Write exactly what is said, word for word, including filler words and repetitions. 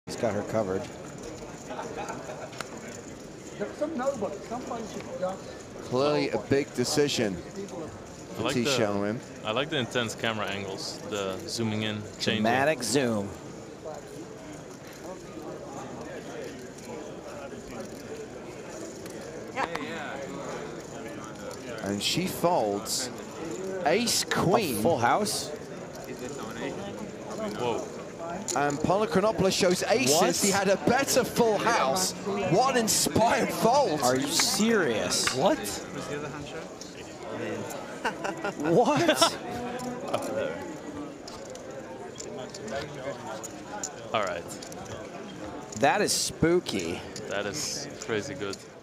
He's got her covered. Clearly a big decision I for like T. the, Shelwin. I like the intense camera angles, the zooming in, changing. Dramatic zoom. And she folds ace queen. A full house. Whoa. And Polychronopoulos shows aces. What? He had a better full house. What an inspired fold. Are you serious? What? What? All right. That is spooky. That is crazy good.